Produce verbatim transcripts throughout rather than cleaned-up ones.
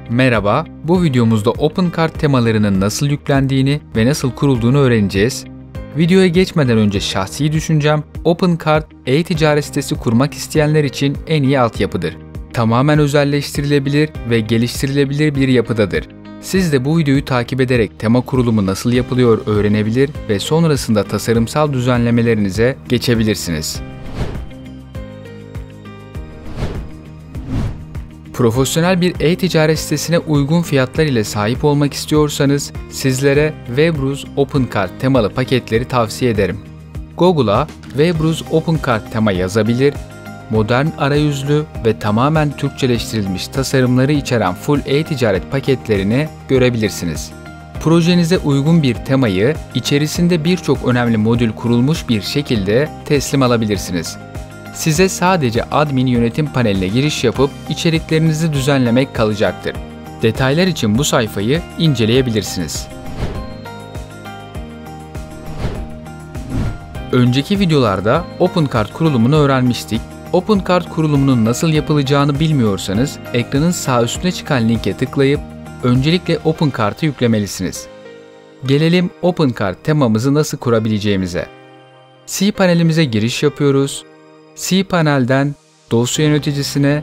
Merhaba, bu videomuzda OpenCart temalarının nasıl yüklendiğini ve nasıl kurulduğunu öğreneceğiz. Videoya geçmeden önce şahsi düşüncem, OpenCart, e-ticaret sitesi kurmak isteyenler için en iyi altyapıdır. Tamamen özelleştirilebilir ve geliştirilebilir bir yapıdadır. Siz de bu videoyu takip ederek tema kurulumu nasıl yapılıyor öğrenebilir ve sonrasında tasarımsal düzenlemelerinize geçebilirsiniz. Profesyonel bir e-ticaret sitesine uygun fiyatlar ile sahip olmak istiyorsanız sizlere Webruz OpenCart temalı paketleri tavsiye ederim. Google'a Webruz OpenCart tema yazabilir, modern arayüzlü ve tamamen Türkçeleştirilmiş tasarımları içeren full e-ticaret paketlerini görebilirsiniz. Projenize uygun bir temayı içerisinde birçok önemli modül kurulmuş bir şekilde teslim alabilirsiniz. Size sadece admin yönetim paneline giriş yapıp içeriklerinizi düzenlemek kalacaktır. Detaylar için bu sayfayı inceleyebilirsiniz. Önceki videolarda OpenCart kurulumunu öğrenmiştik. OpenCart kurulumunun nasıl yapılacağını bilmiyorsanız ekranın sağ üstüne çıkan linke tıklayıp öncelikle OpenCart'ı yüklemelisiniz. Gelelim OpenCart temamızı nasıl kurabileceğimize. cPanel'imize giriş yapıyoruz. cPanel'den dosya yöneticisine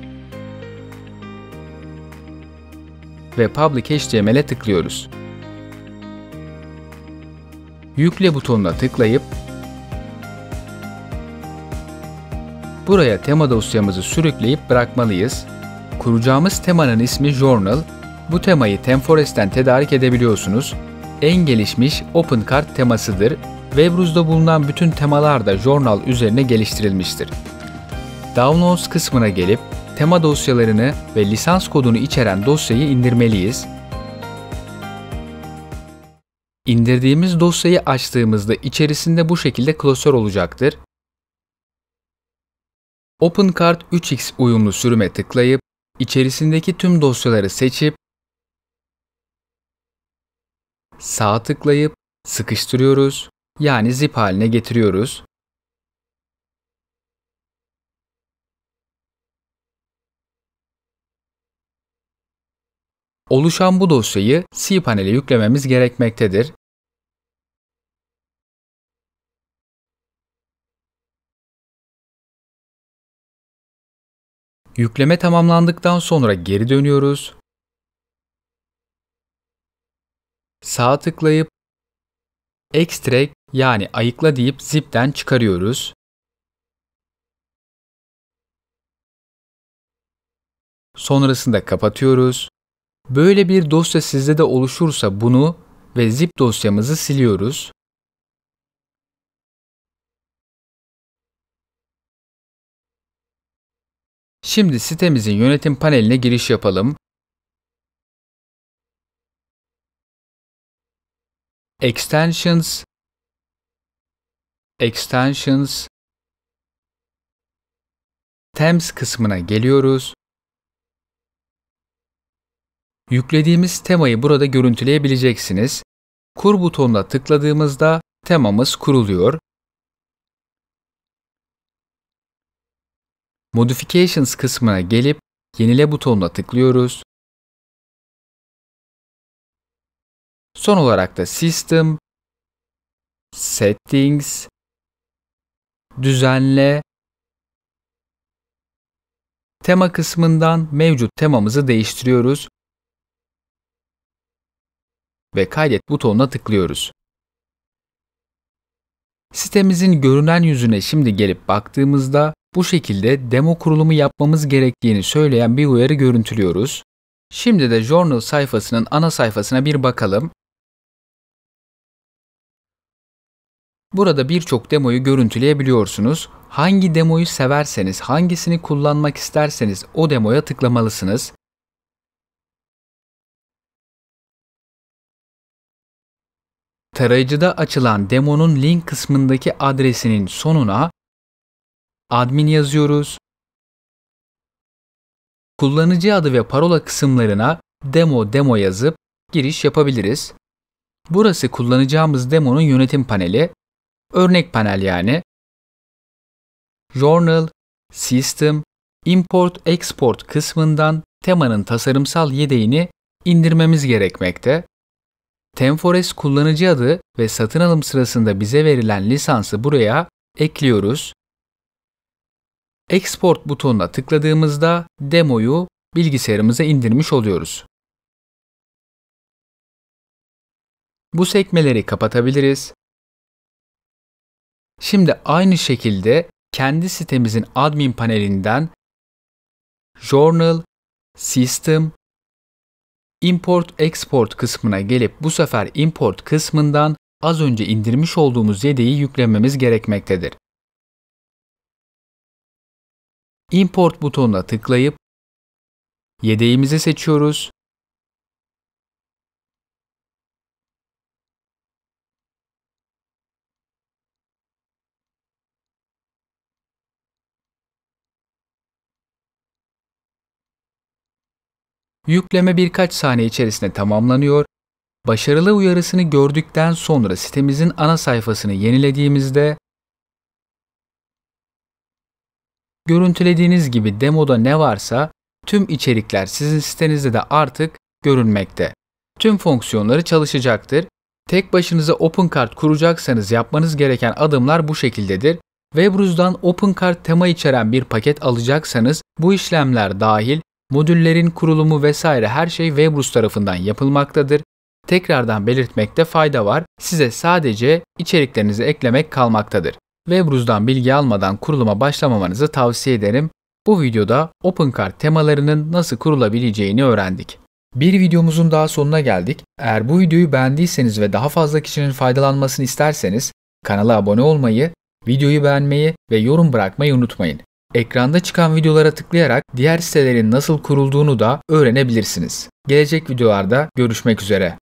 ve Public H T M L'e tıklıyoruz. Yükle butonuna tıklayıp buraya tema dosyamızı sürükleyip bırakmalıyız. Kuracağımız temanın ismi Journal. Bu temayı ThemeForest'ten tedarik edebiliyorsunuz. En gelişmiş OpenCart temasıdır. Webruz'da bulunan bütün temalar da Journal üzerine geliştirilmiştir. Downloads kısmına gelip tema dosyalarını ve lisans kodunu içeren dosyayı indirmeliyiz. İndirdiğimiz dosyayı açtığımızda içerisinde bu şekilde klasör olacaktır. OpenCart üç x uyumlu sürüme tıklayıp içerisindeki tüm dosyaları seçip sağ tıklayıp sıkıştırıyoruz, yani zip haline getiriyoruz. Oluşan bu dosyayı cPanel'e yüklememiz gerekmektedir. Yükleme tamamlandıktan sonra geri dönüyoruz. Sağ tıklayıp Extract yani ayıkla deyip zip'ten çıkarıyoruz. Sonrasında kapatıyoruz. Böyle bir dosya sizde de oluşursa bunu ve zip dosyamızı siliyoruz. Şimdi sitemizin yönetim paneline giriş yapalım. Extensions, Extensions, Themes kısmına geliyoruz. Yüklediğimiz temayı burada görüntüleyebileceksiniz. Kur butonuna tıkladığımızda temamız kuruluyor. Modifications kısmına gelip yenile butonuna tıklıyoruz. Son olarak da System, Settings, Düzenle, tema kısmından mevcut temamızı değiştiriyoruz ve kaydet butonuna tıklıyoruz. Sitemizin görünen yüzüne şimdi gelip baktığımızda bu şekilde demo kurulumu yapmamız gerektiğini söyleyen bir uyarı görüntülüyoruz. Şimdi de Journal sayfasının ana sayfasına bir bakalım. Burada birçok demoyu görüntüleyebiliyorsunuz. Hangi demoyu severseniz, hangisini kullanmak isterseniz o demoya tıklamalısınız. Tarayıcıda açılan demonun link kısmındaki adresinin sonuna admin yazıyoruz. Kullanıcı adı ve parola kısımlarına demo demo yazıp giriş yapabiliriz. Burası kullanacağımız demonun yönetim paneli, örnek panel yani. Journal, System, Import Export kısmından temanın tasarımsal yedeğini indirmemiz gerekmekte. ThemeForest kullanıcı adı ve satın alım sırasında bize verilen lisansı buraya ekliyoruz. Export butonuna tıkladığımızda demoyu bilgisayarımıza indirmiş oluyoruz. Bu sekmeleri kapatabiliriz. Şimdi aynı şekilde kendi sitemizin admin panelinden Journal, System, Import Export kısmına gelip bu sefer Import kısmından az önce indirmiş olduğumuz yedeği yüklememiz gerekmektedir. Import butonuna tıklayıp yedeğimizi seçiyoruz. Yükleme birkaç saniye içerisinde tamamlanıyor. Başarılı uyarısını gördükten sonra sitemizin ana sayfasını yenilediğimizde görüntülediğiniz gibi demoda ne varsa tüm içerikler sizin sitenizde de artık görünmekte. Tüm fonksiyonları çalışacaktır. Tek başınıza OpenCart kuracaksanız yapmanız gereken adımlar bu şekildedir. WebRuse'dan OpenCart tema içeren bir paket alacaksanız bu işlemler dahil modüllerin kurulumu vesaire her şey WebRuse tarafından yapılmaktadır. Tekrardan belirtmekte fayda var. Size sadece içeriklerinizi eklemek kalmaktadır. WebRuse'dan bilgi almadan kuruluma başlamamanızı tavsiye ederim. Bu videoda OpenCart temalarının nasıl kurulabileceğini öğrendik. Bir videomuzun daha sonuna geldik. Eğer bu videoyu beğendiyseniz ve daha fazla kişinin faydalanmasını isterseniz kanala abone olmayı, videoyu beğenmeyi ve yorum bırakmayı unutmayın. Ekranda çıkan videolara tıklayarak diğer sitelerin nasıl kurulduğunu da öğrenebilirsiniz. Gelecek videolarda görüşmek üzere.